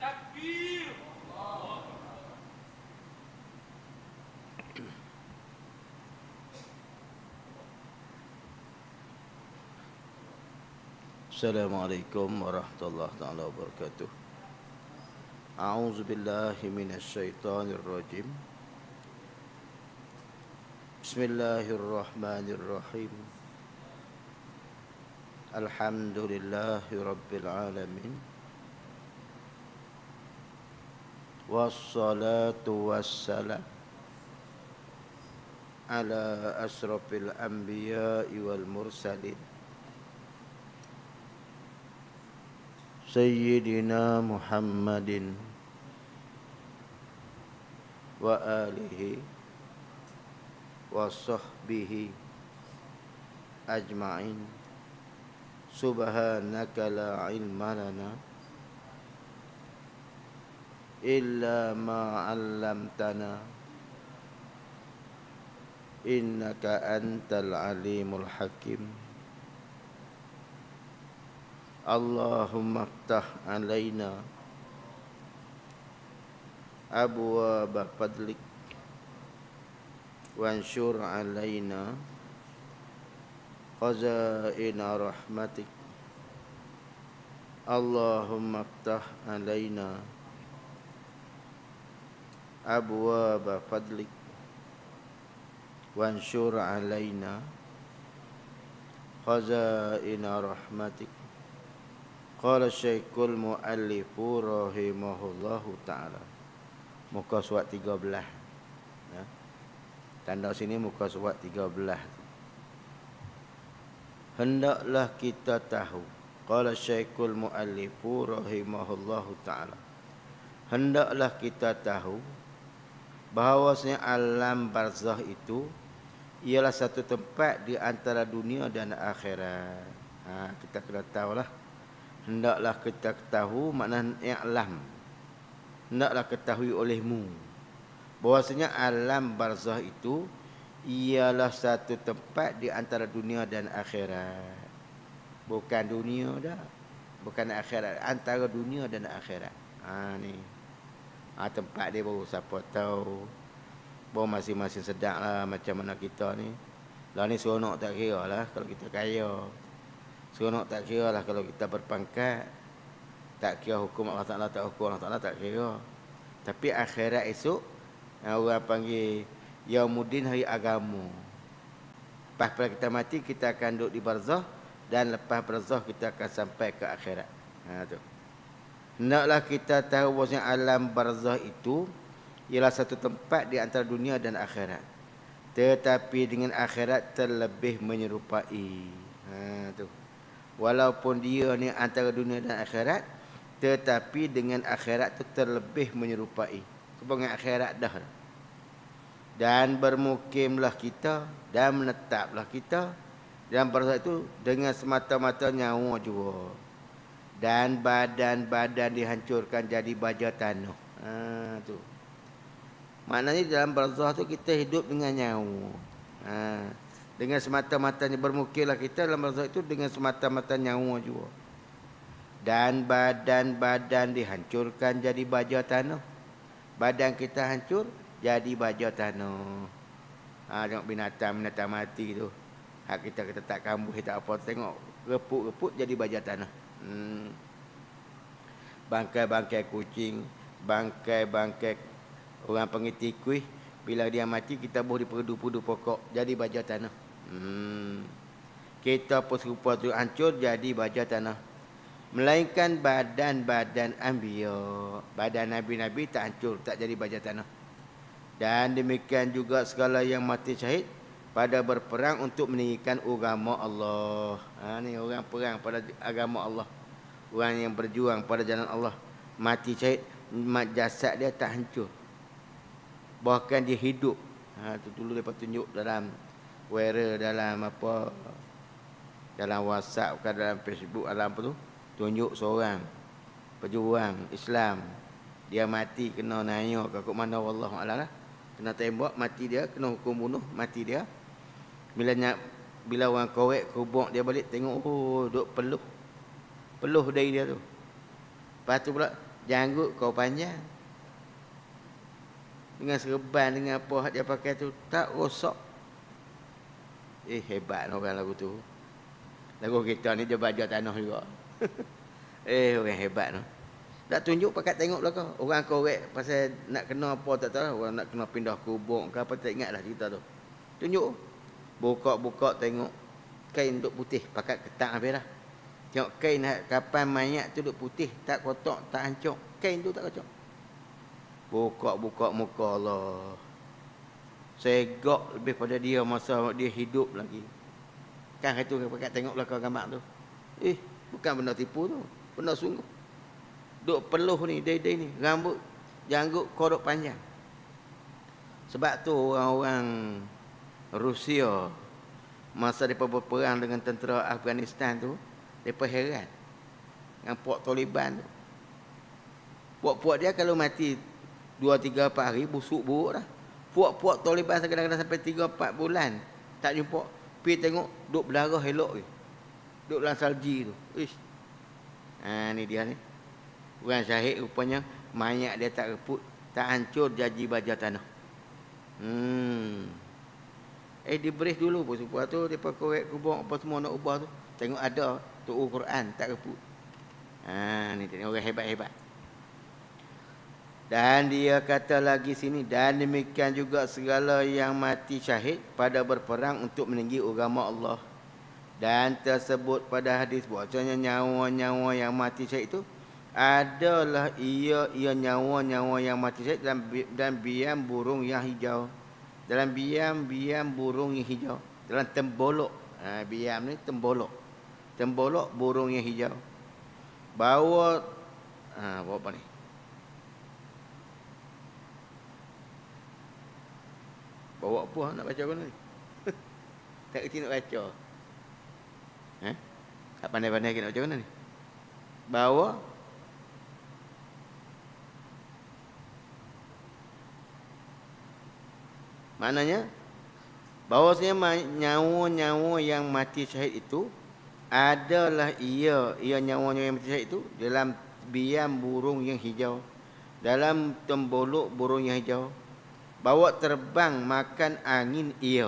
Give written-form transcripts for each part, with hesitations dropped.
Assalamualaikum warahmatullahi taala wabarakatuh. A'udzu billahi minasyaitonir rajim. Bismillahirrahmanirrahim. Alhamdulillahi rabbil alamin. Wassalatu wassalam ala asrafil anbiya'i wal mursalin. Sayyidina Muhammadin wa alihi wa sahbihi ajma'in. Subhanaka la ilma lana illa ma 'allamtana innaka antal alimul hakim. Allahumma ftah alaina abwaaba fadlik wanshur alaina khazaina rahmatik. Allahumma ftah alaina abwaaba fadlik wanshur alaina khazaina rahmatik. Qala Syekhul Mu'allifu rahimahullahu ta'ala. Muka surat 13 ya. Tanda sini muka surat 13. Hendaklah kita tahu, qala Syekhul Mu'allifu rahimahullahu ta'ala, hendaklah kita tahu bahawasanya alam barzakh itu ialah satu tempat di antara dunia dan akhirat. Kita kena tahulah. Hendaklah kita ketahui makna i'lam. Hendaklah ketahui olehmu bahwasanya alam barzakh itu ialah satu tempat di antara dunia dan akhirat. Bukan dunia dah, bukan akhirat, antara dunia dan akhirat. Ni. Tempat dia baru siapa tahu. Baru masing-masing sedaklah macam mana kita ni. Lah ni seronok tak kira lah kalau kita kaya. Seronok tak kira lah kalau kita berpangkat. Tak kira hukum Allah Ta'ala, tak hukum Allah Ta'ala, tak kira. Tapi akhirat esok, orang panggil Yaumuddin, hari agama. Lepas kita mati, kita akan duduk di barzakh. Dan lepas barzakh, kita akan sampai ke akhirat. Tu. Hendaklah kita tahu bahawasanya alam barzakh itu ialah satu tempat di antara dunia dan akhirat. Tetapi dengan akhirat terlebih menyerupai. Tu. Walaupun dia ni antara dunia dan akhirat, tetapi dengan akhirat tu terlebih menyerupai. Dengan akhirat dah. Dan bermukimlah kita dan menetaplah kita dalam barzakh itu dengan semata-mata nyawa juga. Dan badan-badan dihancurkan jadi baja tanah. Tu. Maknanya dalam barzakh tu kita hidup dengan nyawa. Dengan semata-matanya bermukimlah kita dalam barzakh itu dengan semata-mata nyawa juga. Dan badan-badan dihancurkan jadi baja tanah. Badan kita hancur jadi baja tanah. Tengok binatang mati tu. Hak kita tak kambuh, tak apa. Tengok reput-reput jadi baja tanah. Bangkai-bangkai kucing, bangkai-bangkai orang panggil tikui, bila dia mati kita boleh diperdu-perdu pokok jadi baja tanah. Kita pun serupa tu hancur jadi baja tanah. Melainkan badan-badan anbiya, badan nabi-nabi tak hancur, tak jadi baja tanah. Dan demikian juga segala yang mati syahid pada berperang untuk meninggikan agama Allah. Ni orang perang pada agama Allah. Orang yang berjuang pada jalan Allah. Mati syahid, jasad dia tak hancur. Bahkan dia hidup. Tu dulu dia tunjuk dalam wearer, dalam apa, dalam WhatsApp ke dalam Facebook, dalam apa tu, tunjuk seorang pejuang Islam. Dia mati kena nanya ke mana, wallahu a'lam lah. Kena tembak, mati dia, kena hukum bunuh, mati dia. Bila orang korek kubur dia balik tengok, duk peluh dari dia tu. Lepas tu pula Janggut kau panjang. Dengan serban, dengan apa dia pakai tu, tak rosak. Hebat orang lagu tu. Lagu kita ni dia baja tanah juga. Orang hebat tu. Tak tunjuk pakat tengok belakang. Orang korek pasal nak kena apa tak tahu. Orang nak kena pindah kubur ke apa, tak ingatlah cerita tu. Tunjuk. Buka-buka tengok. Kain duk putih. Pakat ketak habis dah. Tengok kain kapan mayat tu duk putih. Tak kotak, tak hancur. Kain tu tak kotak. Buka-buka muka Allah. Segak lebih pada dia masa dia hidup lagi. Kan itu pakat tengok belakang gambar tu. Bukan benda tipu tu. Benda sungguh. Duk peluh ni, day ni. Rambut, janggut, kodok panjang. Sebab tu orang-orang Rusia, masa mereka berperang dengan tentera Afghanistan tu, mereka heran. Dengan puak Taliban tu. Puak-puak dia kalau mati 2-3 hari, busuk buruk dah. Puak-puak Taliban kadang-kadang sampai 3-4 bulan. Tak jumpa. Pergi tengok, duk berdarah elok je. Duk dalam salji tu. Ni dia ni. Orang syahid rupanya, mayat dia tak reput, tak hancur jaji baja tanah. Diberi dulu pun. Lepas tu, mereka korek kubur apa semua nak ubah tu. Tengok ada, tu Quran, tak reput. Ni dia orang hebat-hebat. Dan dia kata lagi sini, dan demikian juga segala yang mati syahid pada berperang untuk meninggi agama Allah. Dan tersebut pada hadis bahwasanya nyawa-nyawa yang mati syahid itu adalah ia nyawa-nyawa yang mati syahid dan biam burung yang hijau. Dalam biam burung yang hijau. Dalam tembolok. Biam ni tembolok. Tembolok burung yang hijau. Bawa apa ni? Bawa apa nak baca apa ni? Tak kerti nak baca. Tak pandai-pandai nak baca mana ni? Bawa maknanya bahawasanya nyawa-nyawa yang mati syahid itu adalah ia nyawa-nyawa yang mati syahid itu dalam biam burung yang hijau, dalam tembolok burung yang hijau. Bawa terbang makan angin ia.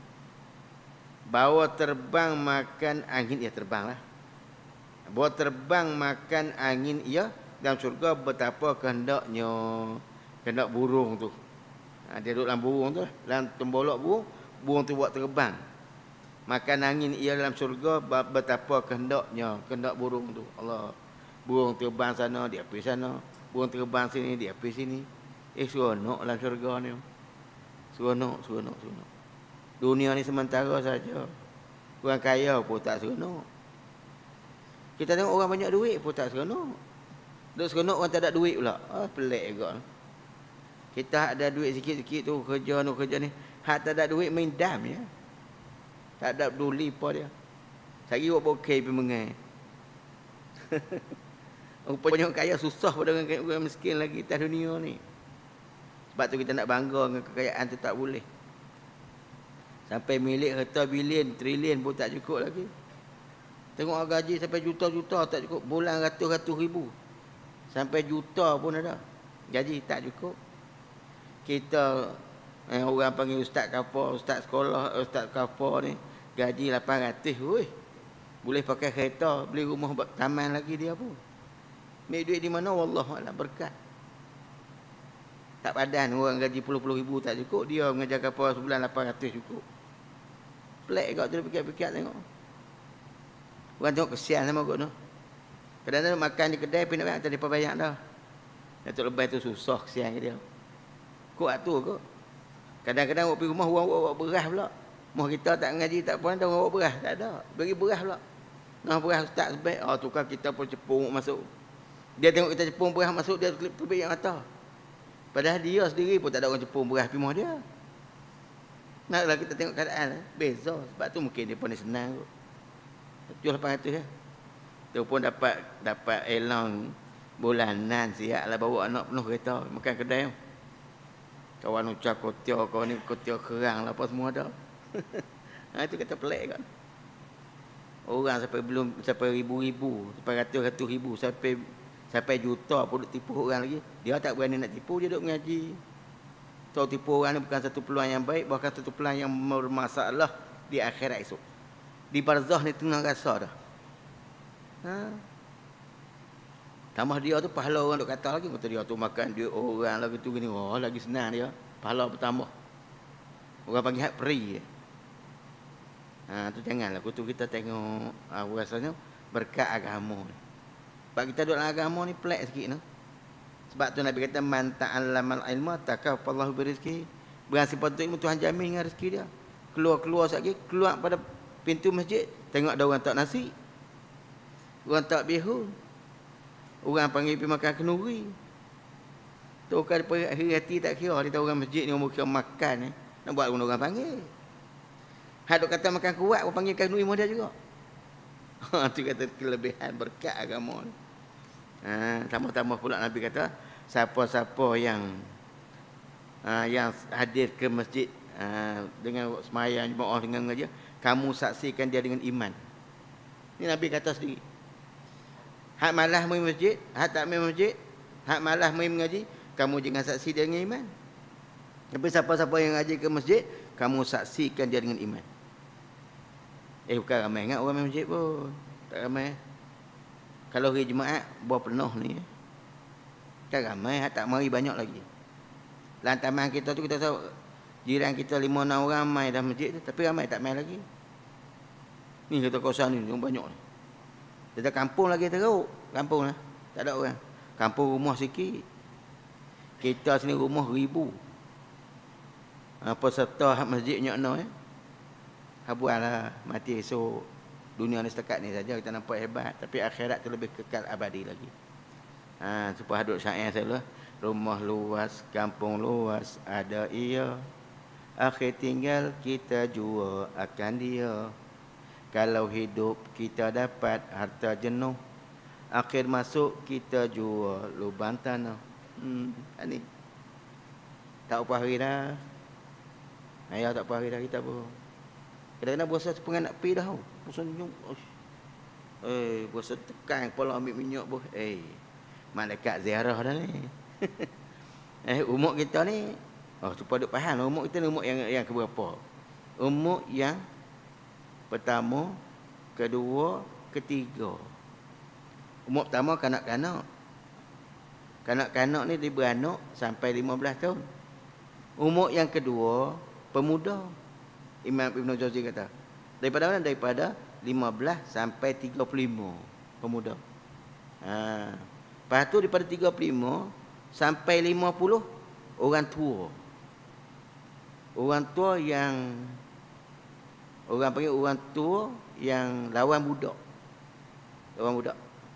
Bawa terbang makan angin ia, terbanglah. Bawa terbang makan angin ia dalam syurga betapa kehendaknya. Kehendak burung tu. Dia duduk dalam burung tu, dalam tembolok burung tu buat terbang. Makan angin ia dalam syurga betapa kehendaknya. Kehendak burung tu. Allah. Burung terbang sana, dia pergi sana. Burung terbang sini, dia pergi sini. Seronok dalam syurga ni. Seronok. Dunia ni sementara saja. Orang kaya pun tak seronok. Kita tengok orang banyak duit pun tak seronok. Duk seronok orang tak ada duit pula. Pelik juga. Kita ada duit sikit-sikit tu, kerja ni. Hak tak ada duit main dam ya. Tak ada peduli apa dia. Sehari buat bokeh pergi mengai. Rupanya orang kaya susah pada orang miskin lagi atas dunia ni. Sebab tu kita nak bangga dengan kekayaan tu tak boleh. Sampai milik harta bilion, trilion pun tak cukup lagi. Tengok gaji sampai juta-juta tak cukup. Bulan ratus-ratus ribu. Sampai juta pun ada. Gaji tak cukup. Kita orang panggil ustaz kapal, ustaz sekolah, ustaz kapal ni gaji 800. Boleh pakai kereta, beli rumah taman lagi dia pun. Ambil duit di mana? Wallahualam, berkat. Tak padan orang gaji puluh-puluh ribu tak cukup, dia mengajar kapal sebulan 800 cukup. Pelik kat tu, fikir-fikir tengok. Orang tengok kesian sama kot tu. Kadang-kadang makan di kedai pergi nak bayar tak dapat bayar dah. Datuk Lebay tu susah kesian ke dia. Kuat tu kot. Kadang-kadang awak pergi rumah orang bawa beras pula. Rumah kita tak ngaji tak apa, ada orang bawa beras, tak ada. Bagi beras pula. Nah beras ustaz sebaik, tukar kita pun cepung masuk. Dia tengok kita cepung beras masuk, dia terbit mata. Padahal dia sendiri pun tak ada orang cepung beras pergi rumah dia. Naklah kita tengok keadaan, beza. Sebab tu mungkin dia pun senang kot. Jual 800 ya. Tu pun dapat elang bulanan, siap lah bawa anak penuh kereta makan kedai. Kawan ucap kotior, kawan ni kotior kerang lah apa semua ada. Itu kata pelik kan. Orang sampai ribu-ribu, sampai ratus-ratus ribu, sampai Sampai juta pun duk tipu orang lagi. Dia tak berani nak tipu, dia duk mengaji. Tahu tipu orang ni bukan satu peluang yang baik, bahkan satu peluang yang bermasalah di akhirat esok. Di barzah ni tengah rasa dah. Ha? Tambah dia tu pahala orang duk kata lagi, kata dia tu makan duit orang lagi tu gini. Oh, lagi senang dia. Pahala bertambah. Orang panggil hak peri. Ha, tu janganlah kutu kita tengok rasanya berkat agama ni. Sebab kita duduk dalam agama ni pelik sikit no. Sebab tu Nabi kata man ta'allamal ilma takafallahu birizki. Berang sifat ilmu Tuhan jamin dengan rezeki dia. Keluar sekali, keluar pada pintu masjid, tengok ada orang tak nasi. Orang tak bihun. Orang panggil pergi makan kenduri. Tu kan hati tak kira dia tahu orang masjid ni orang kira makan ni. Nak buat orang panggil. Hak duk kata makan kuat orang panggil kenduri mudah juga. Ha, tu kata kelebihan berkat agama ni. Ha, tambah-tambah pula Nabi kata siapa-siapa yang hadir ke masjid dengan sembahyang jemaah dengan dia, kamu saksikan dia dengan iman. Ini Nabi kata sendiri. Hak malah mai masjid, hak tak mai masjid, hak malah mai mengaji, kamu jangan saksi dia dengan iman. Tapi siapa-siapa yang ngaji ke masjid, kamu saksikan dia dengan iman. Bukan ramai ingat orang mai masjid pun. Tak ramai. Kalau hari Jumaat buah penuh ni. Tak ramai, tak mari banyak lagi. Lantaman kita tu kita tahu jiran kita 5-6 orang mai dah masjid tu, tapi ramai tak mai lagi. Ni kata kawasan ni banyak ni. Kita kampung lagi teruk, kampung lah. Tak ada orang. Kampung rumah sikit. Kita sini rumah 1000. Peserta masjid nyokno habualah mati esok. Dunia ni setakat ni saja kita nampak hebat, tapi akhirat tu lebih kekal abadi lagi. Supaya hadut syair saya lah. Rumah luas, kampung luas, ada ia. Akhir tinggal kita jua akan dia. Kalau hidup kita dapat harta jenuh, akhir masuk kita jua lubang tanah. Ni tak apa hari dah. Ayah tak apa hari dah kita pun. Kadang-kadang puasa sepengan nak pergi dah. Puasa senyum. Puasa tekan kepala ambil minyak pun. Malaikat ziarah dah ni. Umur kita ni. Supaya duk faham. Umur kita ni umur yang keberapa? Umur yang pertama, kedua, ketiga. Umur pertama kanak-kanak. Kanak-kanak ni dia beranak sampai 15 tahun. Umur yang kedua, pemuda. Imam Ibn Jauzi kata. Daripada mana? Daripada 15 sampai 35 pemuda. Lepas tu daripada 35 sampai 50 orang tua. Orang tua yang orang panggil orang tua yang lawan budak. Lawan budak.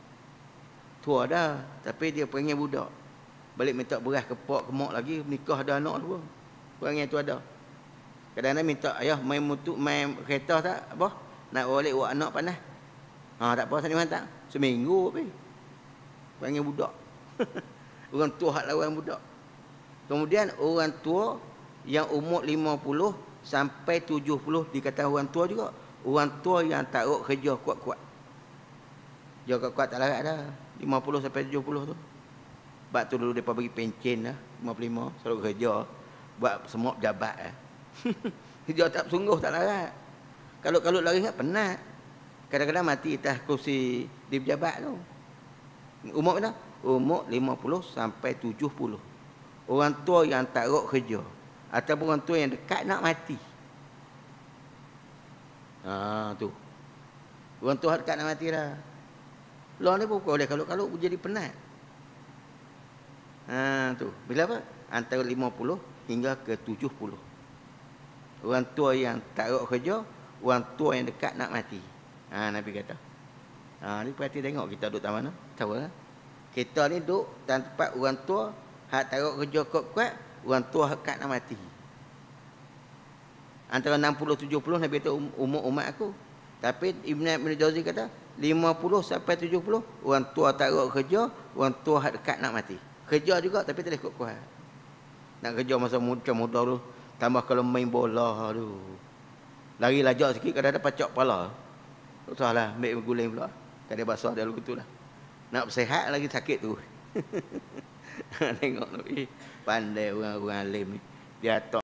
Tua dah, tapi dia panggil budak. Balik minta beras ke pak ke mak lagi, nikah ada anak dua. Orang yang tu ada. Kadang-kadang minta ayah main kereta tak apa? Nak balik buat anak panas. Tak apa sana tak. Seminggu pergi. Panggil budak. Orang tua hak lawan budak. Kemudian orang tua yang umur 50 sampai 70 dikata orang tua juga. Orang tua yang taruh kerja kuat-kuat. Kerja kuat-kuat tak larat dah. 50 sampai 70 tu. Sebab tu dulu mereka bagi pencen lah. 55 selalu kerja. Buat semua jabat Kerja tak sungguh tak larat. Kalau lari ingat penat. Kadang-kadang mati atas kursi di pejabat tu. Umur mana? Umur 50 sampai 70. Orang tua yang taruh kerja. Ataupun orang tua yang dekat nak mati. Tu. Orang tua dekat nak mati dah. Law ni pun boleh kalau jadi penat. Tu. Bila apa? Antara 50 hingga ke 70. Orang tua yang taruh kerja, orang tua yang dekat nak mati. Nabi kata. Ni perhati tengok kita duduk tak mana. Tahu lah. Kita ni duduk tempat orang tua, hak taruh kerja kuat-kuat, orang tua dekat nak mati. Antara 60-70 Nabi kata umur umat aku. Tapi Ibn Jauzi kata 50 sampai 70 orang tua taruh kerja, orang tua hak dekat nak mati. Kerja juga tapi tak boleh kuat-kuat. Nak kerja masa muda dulu. Tambah kalau main bola tu. Lari lajak sikit kadang-kadang pacak kepala. Tak salah ambil guling pula. Kadang basah dia lalu gitulah. Nak sehat lagi sakit tu. Tengok ni pandai orang-orang alim ni. Dia tak